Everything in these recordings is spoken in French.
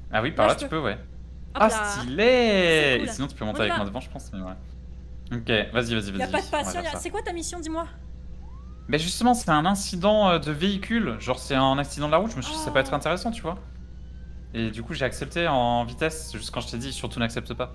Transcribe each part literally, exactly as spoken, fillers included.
Ah oui, par là, là tu peux... peux, ouais. Hop Ah, là. stylé! Cool. Et sinon, tu peux On monter y avec va. moi devant, je pense. Mais ouais. Ok, vas-y, vas-y, Y a vas-y. pas de On va patient. faire A... ça. C'est quoi ta mission, dis-moi? Mais justement, c'est un incident euh, de véhicule. Genre, c'est un accident de la route. Je me suis dit, ça peut être Oh. intéressant, tu vois. Et du coup, j'ai accepté en vitesse. Juste quand je t'ai dit, surtout n'accepte pas.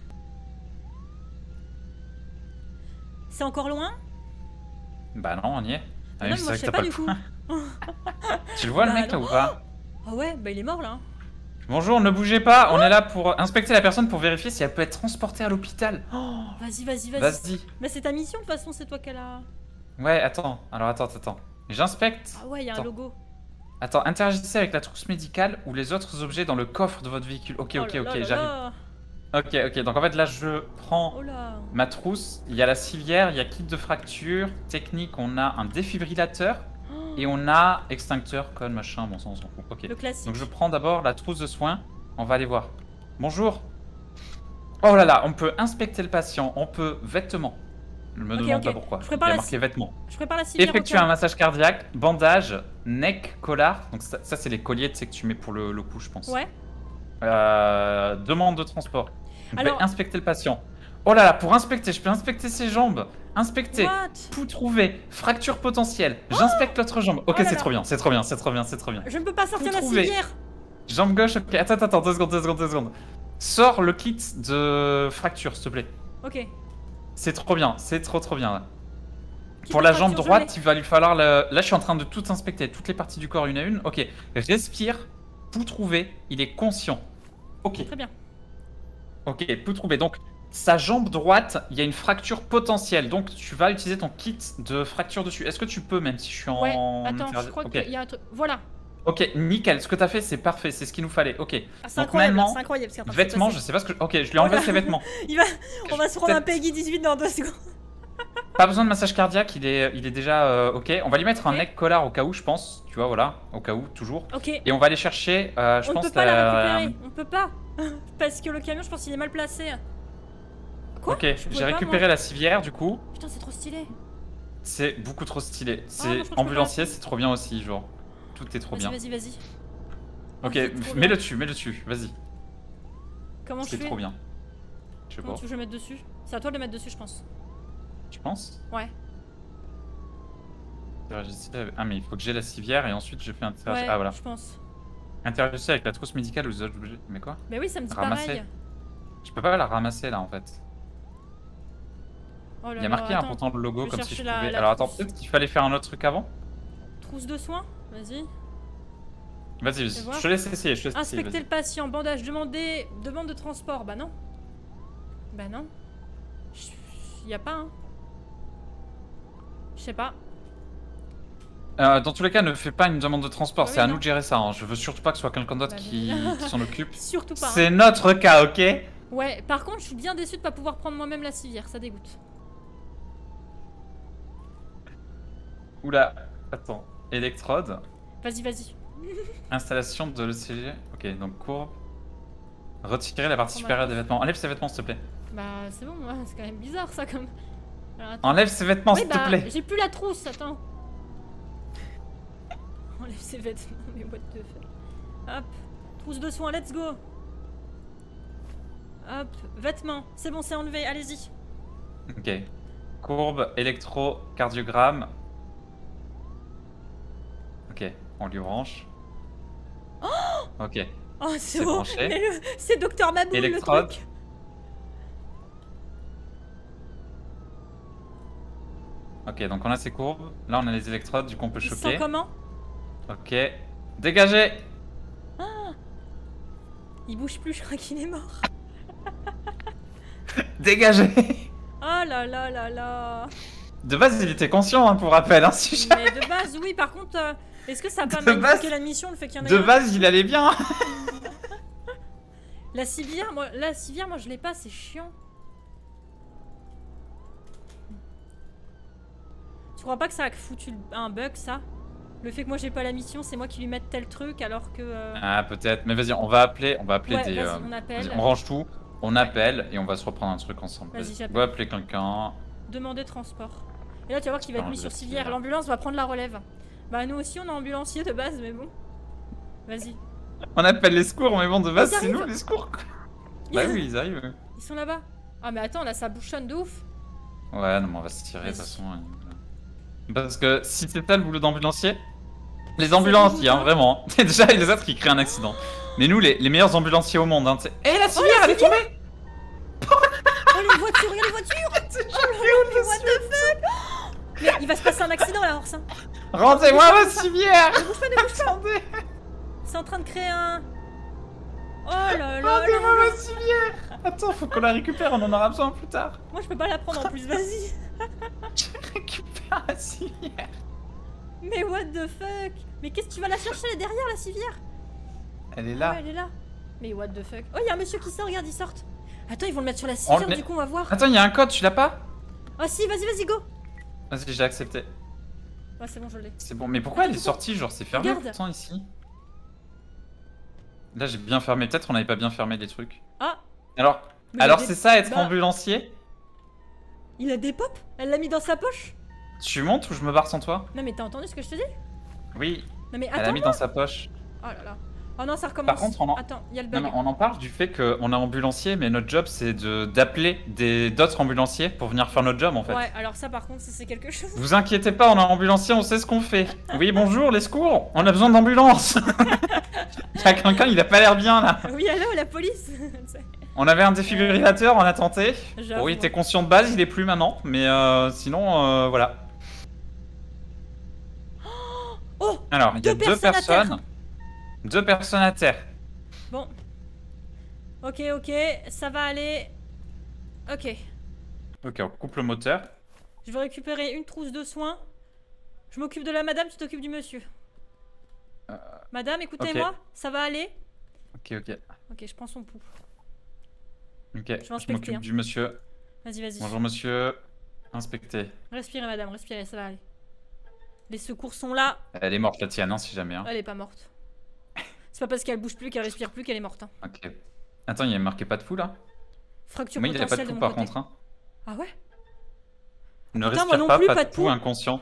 C'est encore loin? Bah non, on y est. Ah Mais oui, non, mais c'est moi vrai je que sais t'as pas pas le du coup. point. Tu le vois, le Bah mec, non. là, ou pas? Ah ouais, bah il est mort là. Bonjour, ne bougez pas. On est là pour inspecter la personne pour vérifier si elle peut être transportée à l'hôpital. Oh, Vas-y, vas-y, vas-y. vas-y. Mais c'est ta mission de toute façon, c'est toi qu'elle a. Ouais, attends. Alors, attends, attends. J'inspecte. Ah ouais, y a un Attends. logo. Attends, interagissez avec la trousse médicale ou les autres objets dans le coffre de votre véhicule. Ok, Oh ok, là là ok, là j'arrive. là. Ok, ok. Donc en fait, là, je prends Oh là. ma trousse. Il y a la civière, il y a kit de fracture. Technique, on a un défibrillateur. Oh, Et on a extincteur, code, machin. Bon, ça, on s'en fout. Ok. le classique. Donc je prends d'abord la trousse de soins. On va aller voir. Bonjour. Oh là là, on peut inspecter le patient. On peut vêtements. Je me Ok, demande ok. pas pourquoi. Je Il prépare y a la, marqué ci- vêtements. je prépare la civière au Effectuer cas un où. massage cardiaque, bandage, neck, collar. Donc ça, ça, c'est les colliers, tu sais, que tu mets pour le, le cou, je pense. Ouais. Euh, demande de transport. On Alors- peut inspecter le patient. Oh là là, pour inspecter, je peux inspecter ses jambes. Inspecter. What? Pouls trouvé. Fracture potentielle. J'inspecte l'autre jambe. Ok, Oh là c'est là. trop bien, c'est trop bien, c'est trop bien, c'est trop bien. Je ne peux pas sortir Pouls la trouvé. civière. Jambe gauche, ok. Attends, attends, deux secondes, deux secondes, deux secondes. Sors le kit de fracture, s'il te plaît. Ok. C'est trop bien, c'est trop trop bien. Là. Kit Pour de la jambe fracture, je droite, l'ai. il va lui falloir le... Là, je suis en train de tout inspecter, toutes les parties du corps une à une. Ok, respire, pouls trouvé, il est conscient. Ok, Très bien. ok, pouls trouvé. Donc, sa jambe droite, il y a une fracture potentielle. Donc, tu vas utiliser ton kit de fracture dessus. Est-ce que tu peux, même si je suis en... Ouais. Attends, je interdi- crois Ok, qu'il y a un truc. Voilà. ok, nickel. Ce que t'as fait, c'est parfait, c'est ce qu'il nous fallait. Ok, Ah, c'est donc incroyable. maintenant, C'est incroyable. ce qui est en train de se vêtements, je passer. sais pas ce que... Ok, je lui ai enlevé Oh là. ses vêtements. Il va... On va se prendre un Peut-être- Peggy dix-huit dans deux secondes. Pas besoin de massage cardiaque, il est, il est déjà euh, ok. On va lui mettre un Ok. neck collar au cas où, je pense. Tu vois, voilà, au cas où, toujours. Ok. Et on va aller chercher, euh, je On ne pense, peut pas la la- récupérer. On peut pas. Parce que le camion, je pense qu'il est mal placé. Quoi? Ok, Je pouvais j'ai pas, récupéré moi. la civière, du coup. Putain, c'est trop stylé. C'est beaucoup trop stylé. moi, je C'est crois que je peux ambulancier, pas. c'est trop bien aussi, genre. Tout est trop Vas-y, bien. vas-y, vas-y. Ok, Oh, c'est trop mets-le bien. dessus, mets-le dessus, vas-y. Comment je C'est fais? trop bien. Je sais Comment pas. tu veux que je le mette dessus? C'est à toi de le mettre dessus, je pense. Tu penses? Ouais. Ah, mais il faut que j'ai la civière et ensuite je fais interagir. Ouais, Ah, voilà. je pense. Interagir avec la trousse médicale ou les autres objets. Mais quoi? Mais oui, ça me dit Ramasser. pareil. Je peux pas la ramasser là en fait. Oh là Il y a là, marqué attends. pourtant le logo je vais comme si je chercher la- pouvais. la Alors attends, trousse. peut-être qu'il fallait faire un autre truc avant. Trousse de soins? Vas-y. Vas-y, Fais vas-y. voir. Je te laisse essayer, je te laisse essayer. Inspecter Vas-y. le patient. Bandage. Demander. Demande de transport. Bah non. Bah non. Il y a pas, hein. Je sais pas. Euh, dans tous les cas, ne fais pas une demande de transport, Bah c'est oui, à non. nous de gérer ça. Hein. Je veux surtout pas que ce soit quelqu'un d'autre Bah qui, non. qui s'en occupe. Surtout pas. hein. C'est notre cas, ok? Ouais, par contre, je suis bien déçue de pas pouvoir prendre moi-même la civière. Ça dégoûte. Oula, attends. Électrode. Vas-y, vas-y. Installation de l'E C G. Ok, donc courbe. Retirer la partie Prends ma supérieure des trousse. vêtements. Enlève ses vêtements, s'il te plaît. Bah, c'est bon, moi. C'est quand même bizarre, ça, comme. Alors, attends. Enlève ses vêtements, Oui, s'il bah, te plaît. j'ai plus la trousse, attends. Enlève ses vêtements, mais what the fuck. Hop, trousse de soins, let's go. Hop, vêtements, c'est bon, c'est enlevé, allez-y. Ok. Courbe, électrocardiogramme. Ok, on lui branche. Ok. Oh, c'est C'est bon, branché. mais le- c'est Docteur Maboul, le Électrode. truc. Ok, donc on a ses courbes. Là, on a les électrodes, du coup, on peut Il se choper. sent comment? Ok. Dégagez. Il bouge plus, je crois qu'il est mort. Dégagez. Oh là là là là. De base, il était conscient, hein, pour rappel. Hein, si je- Mais de base, oui, par contre, euh, est-ce que ça a pas De magnifié base- la mission, le fait qu'il y en ait De un? base, il allait bien. La civière, moi, la civière, moi je l'ai pas, c'est chiant. Tu crois pas que ça a foutu un bug, ça? Le fait que moi j'ai pas la mission, c'est moi qui lui mette tel truc alors que... euh, Ah, peut-être. Mais vas-y, on va appeler, on va appeler Ouais, des. vas-y, euh, on appelle. vas-y, on range tout, on appelle et on va se reprendre un truc ensemble. Vas-y, Vas-y, on j'appelle. va appeler quelqu'un. Demander transport. Et là tu vas voir qu'il va être Ah, mis je sur sais, civière. là. L'ambulance va prendre la relève. Bah nous aussi on est ambulancier de base, mais bon. Vas-y. On appelle les secours, mais bon, de base, Ils c'est nous arrivent. les secours. Bah oui, ils arrivent. Ils sont là-bas. Ah mais attends, là ça bouchonne de ouf. Ouais, non, mais on va se tirer de toute Vas-y. façon. hein. Parce que si c'est ça le boulot d'ambulancier, les Ça ambulanciers, dégoûte, hein, hein. vraiment. Déjà, les autres qui créent un accident. Mais nous, les, les meilleurs ambulanciers au monde, hein, tu sais. Eh, la civière, elle est tombée. Oh les voitures, regarde les voitures. Oh mais what the fuck. Mais il va se passer un accident là, Orsin. Rendez-moi ma civière. Ne bouge pas, ne bouge pas. Attendez. C'est en train de créer un... Oh là là Rendez-moi là. ma civière. Attends, faut qu'on la récupère, on en aura besoin plus tard. Moi je peux pas la prendre en plus, vas-y. Je récupère la civière. Mais what the fuck. Mais qu'est-ce que tu vas la chercher, elle est derrière la civière. Elle est Ah là. ouais, elle est là. Mais what the fuck. Oh, il y a un monsieur qui sort, regarde, ils sortent. Attends, ils vont le mettre sur la On civière, le met- du coup, on va voir. Attends, il y a un code, tu l'as pas? Oh si, vas-y, vas-y, go. Vas-y, j'ai accepté. Ah, c'est bon, je l'ai. C'est bon, mais pourquoi Attends, elle est pourquoi sortie? Genre, c'est fermé Regarde. pourtant ici. Là, j'ai bien fermé. Peut-être on n'avait pas bien fermé les trucs. Ah, Alors, mais il alors a des- c'est ça être Bah. ambulancier? il a des pop. Elle l'a mis dans sa poche. Tu montes ou je me barre sans toi? Non mais t'as entendu ce que je te dis? Oui, Non mais elle a attends. mis dans sa poche. Oh là là. Oh non, ça recommence. Par contre, on en- Attends, il y a le Non, bug. mais on en parle du fait qu'on est ambulancier, mais notre job c'est de d'appeler des d'autres ambulanciers pour venir faire notre job en fait. Ouais, alors ça par contre, ça c'est quelque chose. Vous inquiétez pas, on est ambulancier, on sait ce qu'on fait. Oui, bonjour, les secours, on a besoin d'ambulance. Il y a quelqu'un, il a pas l'air bien là. Oui, allô, la police. On avait un défibrillateur, on a tenté. J'avoue. Oui, t'es conscient de base, il est plus maintenant, mais euh, sinon, euh, voilà. Oh, Alors, il y a deux deux personnes à terre. personnes. Deux personnes à terre. bon. Ok, ok, ça va aller. Ok. Ok, on coupe le moteur. Je vais récupérer une trousse de soins. Je m'occupe de la madame, tu t'occupes du monsieur. Euh, Madame, écoutez-moi, ça va aller? Ok, ok. Ok, je prends son pouls. Ok, vais je inspecter, m'occupe hein. du monsieur. Vas-y, vas-y. Bonjour monsieur. Inspecté. Respirez, madame, respirez, ça va aller. Les secours sont là. Elle est morte la tienne, hein, si jamais. Hein. Elle est pas morte. C'est pas parce qu'elle bouge plus, qu'elle respire plus qu'elle est morte. Hein. Ok. Attends, il y a marqué pas de fou là? Fracture Moi, il y a pas de potentielle fou mon par côté. contre. Hein. Ah ouais? Ne Putain, moi respire non pas, plus, pas, pas de de pouls pouls. inconscient.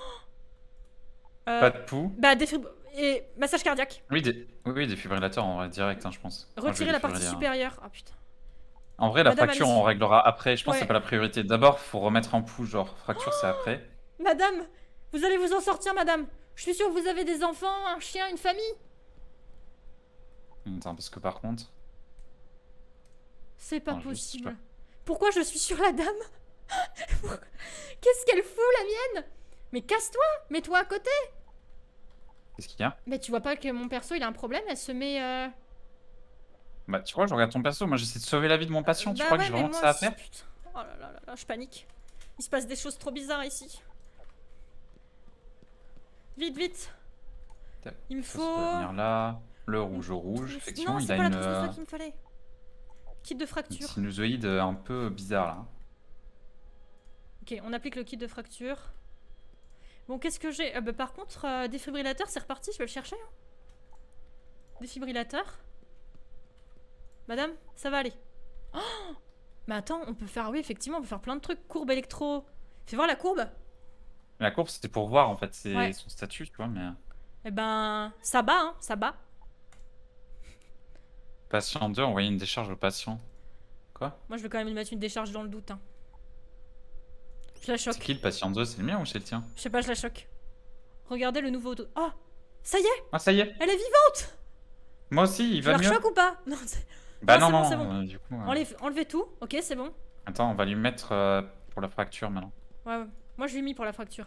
Euh, Pas de pouls. Bah, défib... et massage cardiaque. Oui, des... oui, oui, défibrillateur en vrai, direct, hein, je pense. Enfin, je vais Retirez la partie défibriller, hein. supérieure. Ah putain. En vrai, la Madame, fracture, allez-y. on réglera après. Je pense que Ouais. c'est pas la priorité. D'abord, faut remettre en pouls, genre, fracture, c'est après. Madame, vous allez vous en sortir, madame. Je suis sûre que vous avez des enfants, un chien, une famille. Attends, parce que par contre. C'est pas Non, je sais possible. pas. Pourquoi je suis sur la dame? Qu'est-ce qu'elle fout, la mienne? Mais casse-toi, mets-toi à côté. Qu'est-ce qu'il y a? Mais tu vois pas que mon perso, il a un problème? Elle se met... Euh... Bah, tu vois, je regarde ton perso. Moi, j'essaie de sauver la vie de mon patient. Tu Bah crois ouais, que j'ai mais vraiment que moi ça à aussi, faire? putain. Oh là là là là, je panique. Il se passe des choses trop bizarres ici. Vite, vite. Tac, Il me Ça, faut... ça doit venir là. Le rouge au rouge, Trousse- effectivement, Non, il c'est a pas une, la trousse de euh, soie qu'il me fallait. Kit de une fracture. sinusoïde un peu bizarre là. Ok, on applique le kit de fracture. Bon, qu'est-ce que j'ai? Euh, bah, par contre, euh, défibrillateur, c'est reparti, je vais le chercher. hein. Défibrillateur. Madame, ça va aller. Oh, mais attends, on peut faire... Oui, effectivement, on peut faire plein de trucs. Courbe électro. Fais voir la courbe. La courbe, c'était pour voir en fait c'est Ouais. son statut, tu vois, mais. Eh ben, ça bat, hein, ça bat. Patient deux, envoyer une décharge au patient. Quoi? Moi, je vais quand même lui mettre une décharge dans le doute. Hein. Je la choque. C'est qui le patient deux? C'est le mien ou c'est le tien? Je sais pas, je la choque. Regardez le nouveau... do- Oh, ça y est, Ah, ça y est! elle est vivante. Moi aussi, il Je va la mieux! choque ou pas? Non, c'est- Bah Non, non, c'est bon, non, c'est bon. euh, du coup. euh, Enlève- Enlevez tout. Ok, c'est bon. Attends, on va lui mettre euh, pour la fracture maintenant. Ouais, ouais. Moi, je lui ai mis pour la fracture.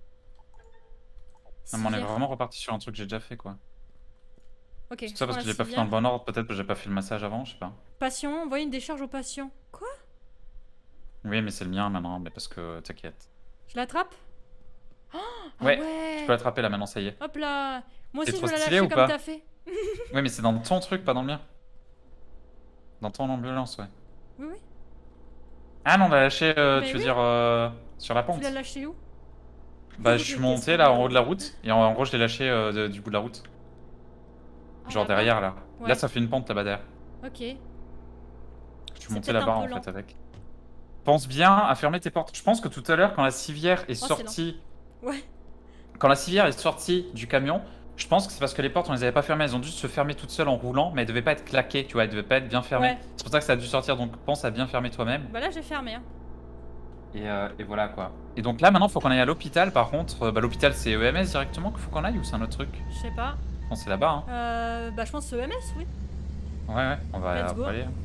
Non, mais on est Civière. vraiment reparti sur un truc que j'ai déjà fait quoi. Ok, C'est je ça prends parce la que j'ai pas fait dans civière. le bon ordre, peut-être que j'ai pas fait le massage avant, je sais pas. Patient, envoyer une décharge au patient. Quoi? Oui, mais c'est le mien maintenant, mais parce que t'inquiète. Je l'attrape? Oh, ah Ouais, ouais. Tu peux l'attraper là maintenant, ça y est. Hop là. Moi T'es aussi, je trop veux la stylé lâcher ou comme pas t'as fait. Oui, mais c'est dans ton truc, pas dans le mien. Dans ton ambulance, ouais. Oui, oui. Ah non, on l'a lâché, euh, Mais tu veux oui. dire, euh, sur la Tu pente. l'as lâché où? Bah, je suis Qu'est-ce monté qu'on là a en haut de la route, et en, en gros, je l'ai lâché euh, de- du bout de la route. Ah, Genre là-bas. derrière là. Ouais. Là, ça fait une pente là-bas derrière. Ok. Je suis C'est monté peut-être un là-bas peu en lent. fait avec. Pense bien à fermer tes portes. Je pense que tout à l'heure, quand la civière est Oh, c'est sortie. Ouais. Quand la civière est sortie du camion, Je pense que c'est parce que les portes, on les avait pas fermées. Elles ont dû se fermer toutes seules en roulant, mais elles devaient pas être claquées, tu vois. Elles devaient pas être bien fermées. Ouais. C'est pour ça que ça a dû sortir. Donc pense à bien fermer toi-même. Bah là, j'ai fermé. Hein. Et, euh, et voilà quoi. Et donc là, maintenant, faut qu'on aille à l'hôpital. Par contre, euh, bah, l'hôpital, c'est E M S directement qu'il faut qu'on aille ou c'est un autre truc? Je sais pas. Je pense que c'est là-bas. Hein. Euh, bah, je pense que c'est E M S, oui. Ouais, ouais, on va, Let's on go. va aller.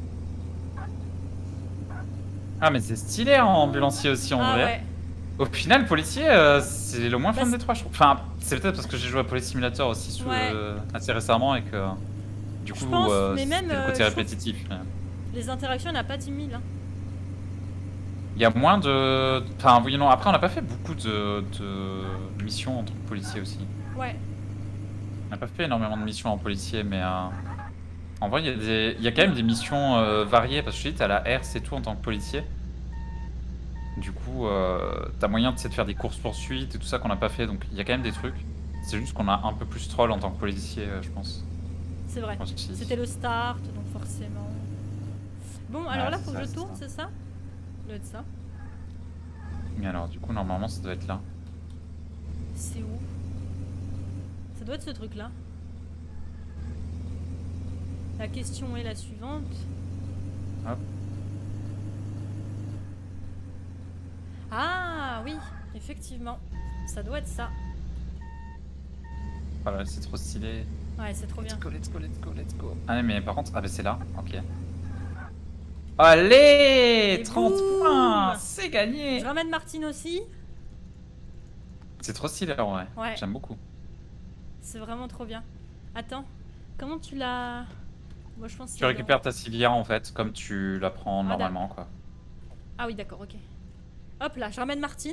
Ah, mais c'est stylé en ambulancier aussi en Ah vrai. ouais. Au final, policier, euh, c'est le moins Bah, fun c'est- des trois, je trouve. Enfin, c'est peut-être parce que j'ai joué à Police Simulator aussi sous, Ouais. euh, assez récemment et que du Je coup, pense, euh, mais même, c'était le euh, côté je trouve- répétitif. mais- Les interactions, il n'y en a pas dix mille. Hein. Il y a moins de. Enfin, oui, non. Après, on n'a pas fait beaucoup de, de missions en tant que policier aussi. Ouais. On n'a pas fait énormément de missions en policier, mais euh, en vrai, il y, a des... il y a quand même des missions euh, variées parce que je te dis, t'as la R, c'est tout en tant que policier. Du coup, euh, t'as moyen de, tu sais, de faire des courses-poursuites et tout ça qu'on n'a pas fait, donc il y a quand même des trucs. C'est juste qu'on a un peu plus troll en tant que policier, euh, je pense. C'est vrai. Aussi. C'était le start, donc forcément. Bon, alors Ouais, là, c'est faut ça, que je c'est tourne, ça. c'est ça? Ça doit être ça. Mais alors, du coup, normalement, ça doit être là. C'est où? Ça doit être ce truc-là. La question est la suivante. Hop. Ah oui, effectivement. Ça doit être ça. Voilà, c'est trop stylé. Ouais, c'est trop bien. Let's go, let's go, let's go, let's go. Ah, mais par contre, ah, bah c'est là, ok. Allez Et trente boum points. C'est Je gagné. ramène Martine aussi. C'est trop stylé en vrai. Ouais. J'aime beaucoup. C'est vraiment trop bien. Attends, comment tu l'as... Moi je pense que Tu c'est récupères ta civière en fait, comme tu la prends Ah, normalement quoi. dans- Ah oui, d'accord, ok. Hop là, je ramène Martine.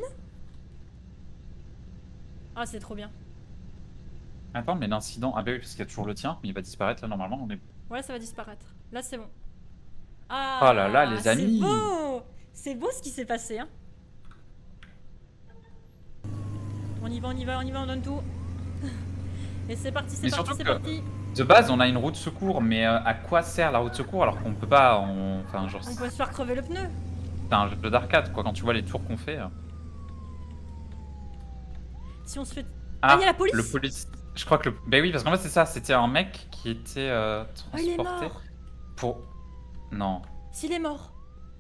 Ah, c'est trop bien. Attends, mais l'incident. Ah bah oui, parce qu'il y a toujours le tien, mais il va disparaître là normalement. On est... Ouais, ça va disparaître. Là, c'est bon. Ah, Oh là là, les amis. C'est beau. C'est beau ce qui s'est passé, hein. On y va, on y va, on y va, on donne tout. Et c'est parti, c'est Mais parti, surtout c'est que- parti. De base, on a une roue de secours, mais euh, à quoi sert la roue de secours alors qu'on peut pas. On... Enfin, genre. On peut se faire crever le pneu. C'est un jeu d'arcade quoi, quand tu vois les tours qu'on fait. euh. Si on se fait... Ah, il y a la police. Le police. Je crois que le. Bah oui, parce qu'en fait, c'est ça, c'était un mec qui était euh, Oh, il est transporté mort. pour. Non, S'il est mort.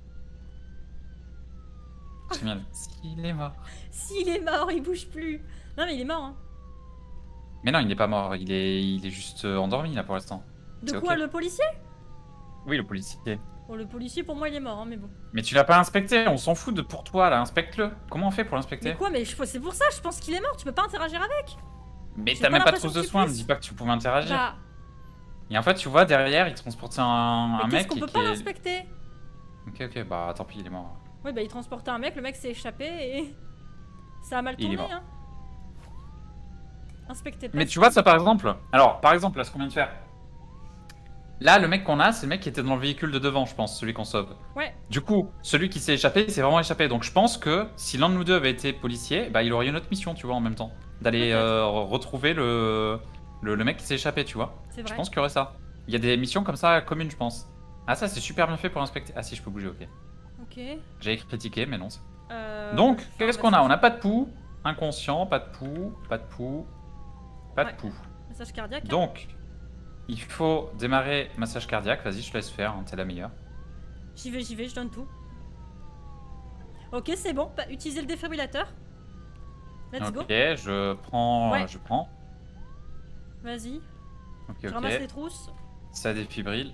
génial. S'il est mort. S'il est mort, il bouge plus. Non, mais il est mort, hein. Mais non, il n'est pas mort, il est, il est juste euh, endormi là pour l'instant. De C'est quoi, ok. le policier? Oui, le policier. Bon, le policier, pour moi, il est mort, hein, mais bon. Mais tu l'as pas inspecté, on s'en fout de pour toi là, inspecte-le. Comment on fait pour l'inspecter? Mais quoi, mais je- c'est pour ça, je pense qu'il est mort, tu peux pas interagir avec. Mais J'ai t'as pas même pas l'impression trop de que tu soins, me puisses. dis pas que tu pouvais interagir. Bah, Et en fait, tu vois, derrière, il transportait un, un mais qu'est-ce mec qu'on et peut qui pas est... l'inspecter? Ok, ok, bah tant pis, il est mort. Oui, bah il transportait un mec, le mec s'est échappé et... Ça a mal Il est tourné, mort. hein. Inspecter pas. Mais tu vois, ça par exemple... Alors, par exemple, là, ce qu'on vient de faire. Là, le mec qu'on a, c'est le mec qui était dans le véhicule de devant, je pense, celui qu'on sauve. Ouais, Du coup, celui qui s'est échappé, il s'est vraiment échappé. Donc je pense que si l'un de nous deux avait été policier, bah il aurait eu une autre mission, tu vois, en même temps. D'aller Peut-être. euh, retrouver le... le le mec qui s'est échappé, tu vois. c'est Je vrai. pense qu'il y aurait ça. Il y a des missions comme ça communes, je pense. Ah ça, c'est super bien fait pour inspecter. Ah si, je peux bouger, ok. Ok. J'avais critiqué, mais non. c'est- Euh, Donc, je vais faire qu'est-ce un qu'on a? On message- n'a pas de pouls, inconscient, pas de pouls, pas de pouls, pas de Ouais. pouls. Message cardiaque. hein. Donc, il faut démarrer massage cardiaque. Vas-y, je te laisse faire, hein, t'es la meilleure. J'y vais, j'y vais, je donne tout. Ok, c'est bon, bah, utilisez le défibrillateur. Let's go. Ok, je prends, Ouais. je prends. Vas-y, Ok, je ramasse ok. les trousses. Ça défibrille.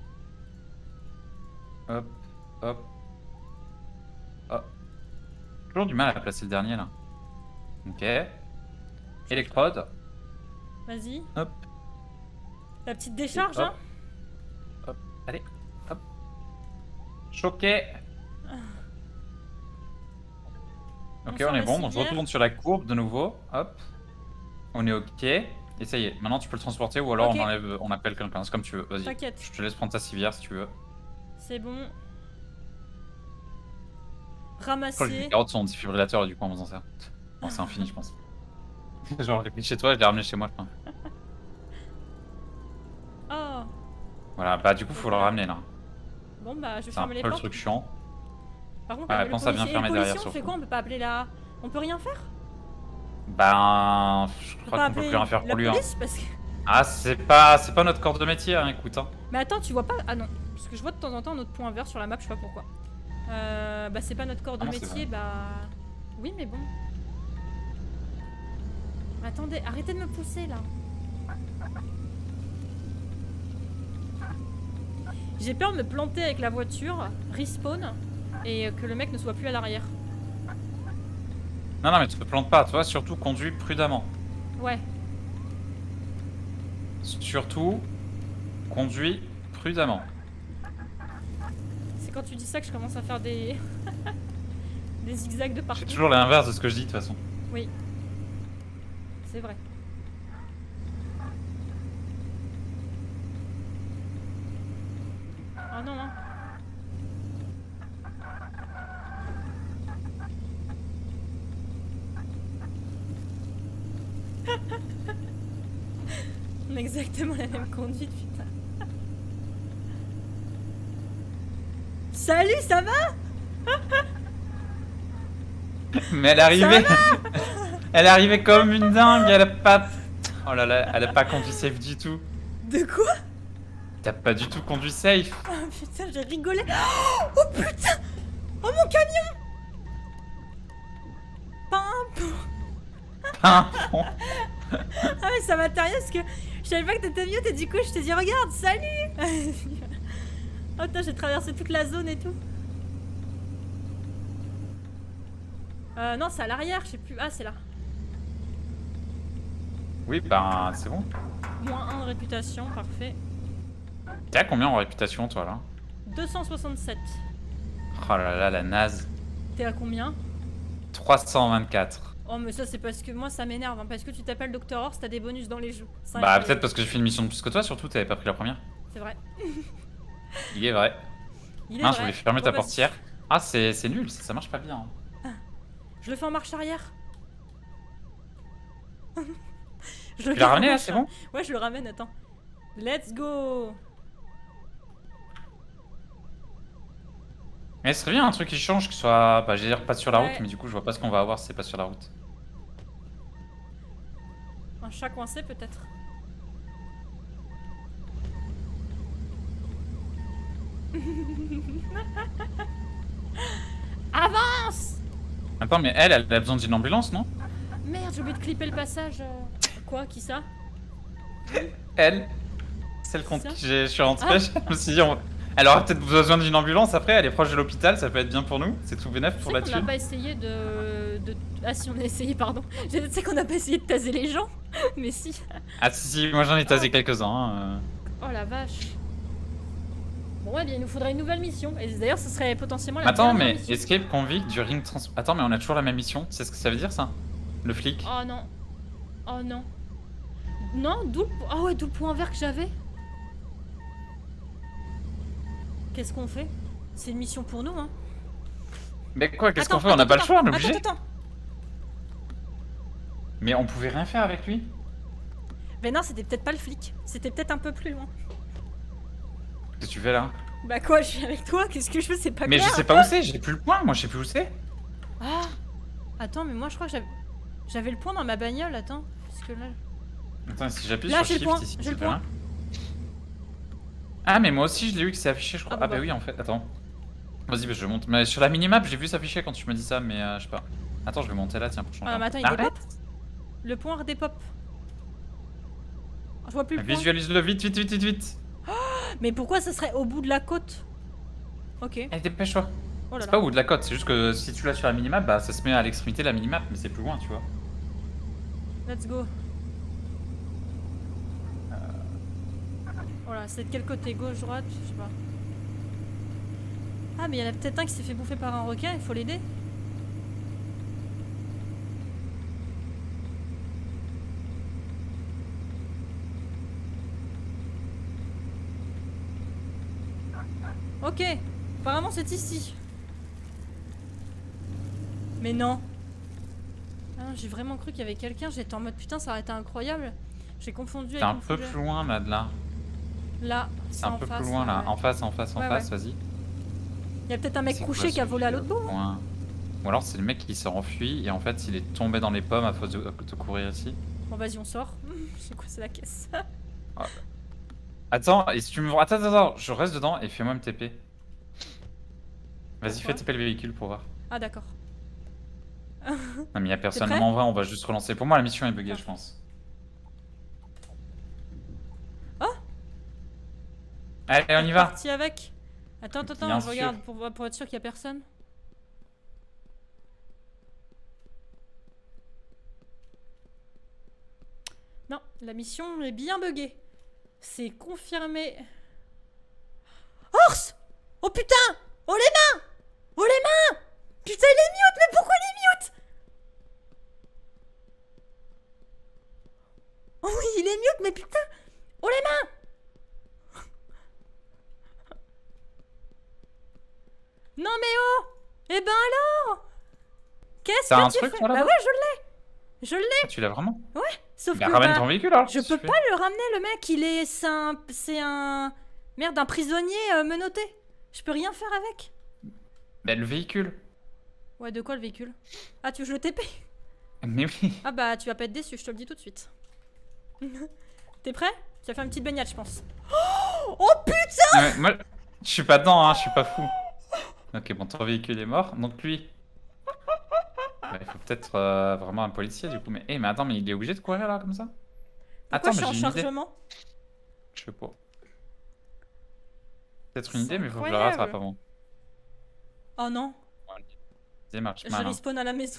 Hop, hop. Oh. Toujours du mal à placer le dernier là. Ok. Électrode. Vas-y. Hop. La petite décharge, hop. hein. Hop. Allez. Hop. Choqué. Ok, sort on est la bon. Donc je civière. retourne sur la courbe de nouveau. Hop. On est ok. Et ça y est. Maintenant tu peux le transporter ou alors Ok. on enlève, on appelle quelqu'un. C'est comme tu veux. Vas-y. T'inquiète, Je te laisse prendre ta civière si tu veux. c'est bon. Je crois que j'ai Ramasser. des carottes sur mon défibrillateur du coup en faisant ça. Bon, c'est infini, je pense. Genre, j'ai pris chez toi, je l'ai ramené chez moi, je crois. Oh. Voilà, bah du coup, faut le ramener là. Bon, bah, je C'est un ferme les peu le portes. truc chiant. Par contre, Ouais, le pense à bien policier- fermer le derrière, policier, on fait surtout. quoi? On peut pas appeler la... On peut rien faire? Ben, je On peut crois pas qu'on peut appeler plus rien faire la pour lui. Hein. police parce que... Ah, c'est pas, c'est pas notre corps de métier, hein, écoute. Hein. Mais attends, tu vois pas... Ah non, parce que je vois de temps en temps notre point vert sur la map, je sais pas pourquoi. Euh, bah c'est pas notre corps de Ah non, c'est métier, vrai. bah... Oui, mais bon. Attendez, arrêtez de me pousser, là. J'ai peur de me planter avec la voiture, respawn, et que le mec ne soit plus à l'arrière. Non, non, mais tu te plantes pas, toi, surtout conduis prudemment. Ouais. Surtout, conduis prudemment. C'est quand tu dis ça que je commence à faire des... des zigzags de partout. C'est toujours l'inverse de ce que je dis, de toute façon. Oui. C'est vrai. Oh non, non. On a exactement la même conduite, putain. Salut, ça va? Mais elle est arrivée. Elle est arrivée comme une dingue, elle a pas... Oh là là, elle a pas conduit safe du tout. De quoi? T'as pas du tout conduit safe. Oh putain, j'ai rigolé. Oh putain. Oh mon camion. Pim. Hein. Ah mais ça m'a terrifié parce que je savais pas que t'étais mute et du coup je t'ai dit regarde, salut. Oh putain, j'ai traversé toute la zone et tout. Euh non, c'est à l'arrière, je sais plus. Ah c'est là. Oui, ben c'est bon. Moins un de réputation, parfait. T'es à combien en réputation, toi, là? deux cent soixante-sept. Oh là là, la naze. T'es à combien? trois cent vingt-quatre. Oh mais ça c'est parce que moi ça m'énerve, hein, parce que tu t'appelles docteur Horse, t'as des bonus dans les jeux. Ça, Bah euh, peut-être parce que j'ai fait une mission de plus que toi, surtout t'avais pas pris la première. C'est vrai. Il est vrai. Il est Non, vrai. je voulais fermer Bon, ta vas-y. portière. Ah, c'est c'est nul, ça, ça marche pas bien. Hein. Je le fais en marche arrière. Je Tu le l'as fais en ramené là, marche c'est arrière. bon? Ouais, je le ramène, attends. Let's go. Mais ce serait bien un truc qui change, qui soit, bah j'allais dire pas sur la Ouais. route, mais du coup je vois pas ce qu'on va avoir si c'est pas sur la route. Un chat coincé peut-être. Avance. Attends, mais elle, elle a besoin d'une ambulance, non? Merde, j'ai oublié de clipper le passage. euh. Quoi, qui ça? Elle, celle contre Ça qui j'ai- je suis rentré, Ah. je me suis dit, on- elle aura peut-être besoin d'une ambulance après, elle est proche de l'hôpital, ça peut être bien pour nous, c'est tout bénef Tu pour sais la qu'on n'a thune. pas essayé de... de... Ah si, on a essayé, pardon. Je sais qu'on n'a pas essayé de taser les gens. Mais si. Ah si, si, moi j'en ai tasé quelques-uns. Hein. Oh la vache. Bon, ouais, bien, il nous faudrait une nouvelle mission. Et d'ailleurs, ce serait potentiellement la Attends, dernière mais mission. escape convict du ring trans... Attends, mais on a toujours la même mission, tu sais ce que ça veut dire ça? Le flic? Oh non. Oh non. Non, d'où le... Ah ouais, d'où le point vert que j'avais. Qu'est-ce qu'on fait? C'est une mission pour nous, hein. Mais quoi, qu'est-ce qu'on Attends, fait? On n'a attends, pas le choix, on est attends, obligé. Attends, attends. Mais on pouvait rien faire avec lui? Mais non, c'était peut-être pas le flic. C'était peut-être un peu plus loin. Qu'est-ce que tu fais là? Bah quoi, je suis avec toi. Qu'est-ce que je fais? C'est pas Mais clair. je sais pas où c'est, j'ai plus le point, moi je sais plus où c'est. Ah. Attends, mais moi je crois que j'avais... J'avais le point dans ma bagnole, attends. Parce que là... Attends, si j'appuie Là, sur j'ai le shift point, ici, j'ai c'est le pas point. là. Ah mais moi aussi je l'ai vu que c'est affiché je crois. Ah, Ah, bah, bah, bah. oui en fait, attends. Vas-y bah je monte. Mais sur la minimap j'ai vu s'afficher quand tu me dis ça mais euh, je sais pas. Attends je vais monter là tiens pour changer. Ah, un mais peu. attends, il Arrête. dépop. Le point redépop. Je vois plus le point. Visualise-le vite vite vite vite vite. Mais pourquoi ça serait au bout de la côte? Ok. Eh dépêche-toi. Oh là C'est là. pas au bout de la côte, c'est juste que si tu l'as sur la minimap bah ça se met à l'extrémité de la minimap mais c'est plus loin tu vois. Let's go. Voilà, c'est de quel côté? Gauche, droite? Je sais pas. Ah, mais il y en a peut-être un qui s'est fait bouffer par un requin, il faut l'aider. Ok, apparemment c'est ici. Mais non. Ah, j'ai vraiment cru qu'il y avait quelqu'un, j'étais en mode putain ça aurait été incroyable. J'ai confondu C'est avec un une peu fougère. plus loin là de là. Là, C'est en un peu face, plus loin là. ouais. En face, en face, en Ouais, face, ouais. vas-y. Il y a peut-être un mec C'est couché quoi qui a ce volé à l'autre bout. point? Ou alors c'est le mec qui s'est enfui et en fait il est tombé dans les pommes à force de, de courir ici. Bon, vas-y, on sort. C'est quoi, c'est la caisse? Ah. Attends, et si tu me vois. Attends, attends, attends, je reste dedans et fais-moi me T P. Vas-y, fais T P le véhicule pour voir. Ah, d'accord. Non, mais y'a personne. prêt? Non, en vrai, on va juste relancer. Pour moi, la mission est buggée, je pense. Oh! Allez, on y va! Parti avec. Attends, attends, attends, Bien je regarde sûr. pour, pour être sûr qu'il y a personne. Non, la mission est bien buggée. C'est confirmé. Ors! Oh putain! Oh les mains! Oh les mains! Putain, il est mute, mais pourquoi il est mute? Oh oui, il est mute, mais putain! Oh les mains! Non mais oh! Eh ben alors! Qu'est-ce T'as un que tu truc, fais? toi, Bah là-bas? ouais, je l'ai! Je l'ai! Ah, tu l'as vraiment? Sauf Bah, que ramène bah, ton véhicule alors! je qu'est-ce peux que tu pas fais le ramener, le mec, il est... C'est un... C'est un... Merde, un prisonnier euh, menotté. Je peux rien faire avec. Bah, le véhicule. Ouais, de quoi le véhicule? Ah, tu veux que je le T P? Mais oui. Ah bah, tu vas pas être déçu, je te le dis tout de suite. T'es prêt? Tu vas faire une petite baignade, je pense. Oh, oh putain! Ouais, moi, je suis pas dedans, hein, je suis pas fou. Ok, bon, ton véhicule est mort, donc lui. Bah, il faut peut-être euh, vraiment un policier du coup. Mais, hey, mais attends, mais il est obligé de courir là comme ça? Pourquoi Attends, je suis mais en j'ai une idée. chargement? Je sais pas. Peut-être une C'est idée, mais faut que je la incroyable. rattrape avant. Oh non, Démarche, je malin. respawn à la maison.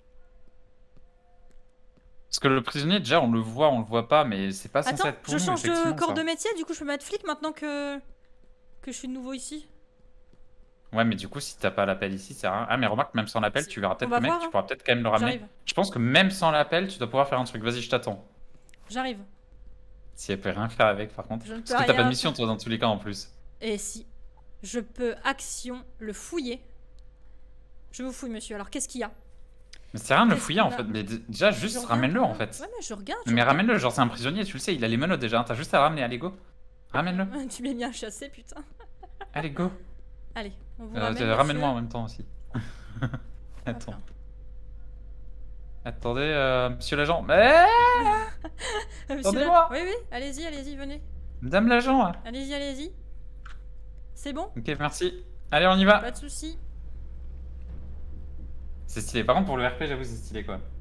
Parce que le prisonnier, déjà, on le voit, on le voit pas, mais c'est pas censé Attends, être pour je nous, change de effectivement, corps ça. de métier, du coup je peux mettre flic maintenant que... Que je suis de nouveau ici. Ouais, mais du coup, si t'as pas l'appel ici, ça sert à rien. Ah, mais remarque, même sans l'appel, tu verras peut-être On va le mec, voir, tu hein. pourras peut-être quand même le ramener. J'arrive. Je pense que même sans l'appel, tu dois pouvoir faire un truc. Vas-y, je t'attends. J'arrive. Si elle peut rien faire avec, par contre. Je ne peux Parce que t'as pas rien de mission, toi, dans tous les cas, en plus. Et si je peux action le fouiller. Je vous fouille, monsieur. Alors, qu'est-ce qu'il y a? Mais c'est rien de le Qu'est-ce fouiller, en qu'il a fait. Mais d- déjà, Je juste regarde, ramène-le, en regarde. fait. Ouais, mais je regarde. je Mais regarde. ramène-le, genre, c'est un prisonnier, tu le sais, il a les menottes déjà. Hein. T'as juste à le ramener, allez, go. Ramène-le. Tu m'es bien chassé, putain. Allez, go. Allez, on vous Euh, ramène. Ramène-moi en monsieur. même temps aussi. Attends. Hop Attendez, euh, monsieur l'agent. Mais là. Monsieur Attendez-moi. la- Oui, oui, allez-y, allez-y, venez. Madame l'agent. Allez-y, allez-y. C'est bon? Ok, merci. Allez, on y va. Pas de soucis. C'est stylé. Par contre, pour le R P, j'avoue, c'est stylé quoi.